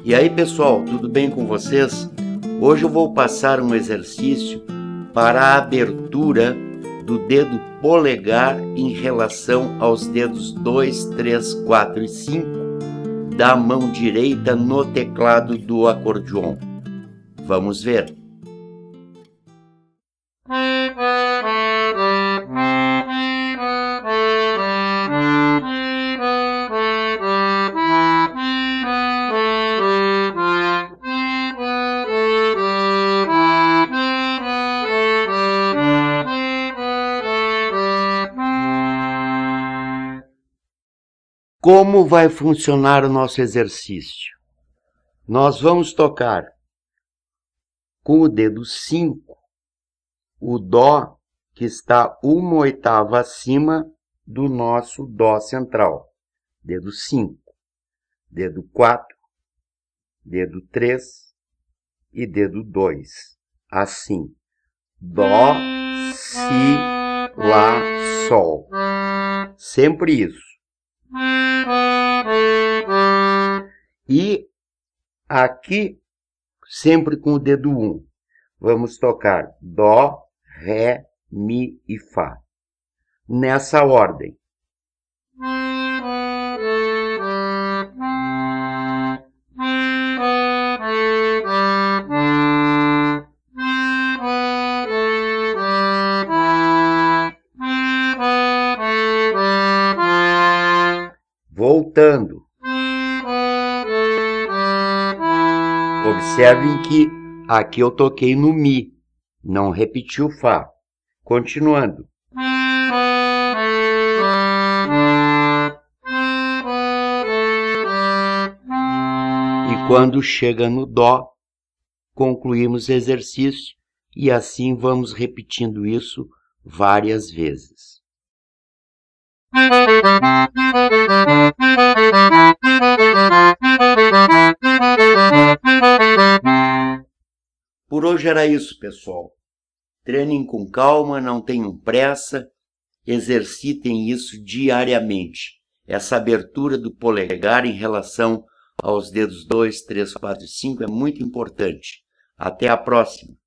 E aí, pessoal, tudo bem com vocês? Hoje eu vou passar um exercício para a abertura do dedo polegar em relação aos dedos 2, 3, 4 e 5 da mão direita no teclado do acordeon. Vamos ver. Como vai funcionar o nosso exercício? Nós vamos tocar com o dedo 5, o Dó, que está uma oitava acima do nosso Dó central. Dedo 5, dedo 4, dedo 3 e dedo 2. Assim. Dó, Si, Lá, Sol. Sempre isso. E aqui, sempre com o dedo 1, vamos tocar Dó, Ré, Mi e Fá. Nessa ordem. Voltando. Observem que aqui eu toquei no Mi, não repeti o Fá. Continuando. E quando chega no Dó, concluímos o exercício e assim vamos repetindo isso várias vezes. Por hoje era isso, pessoal. Treinem com calma, não tenham pressa, exercitem isso diariamente. Essa abertura do polegar em relação aos dedos 2, 3, 4 e 5 é muito importante. Até a próxima!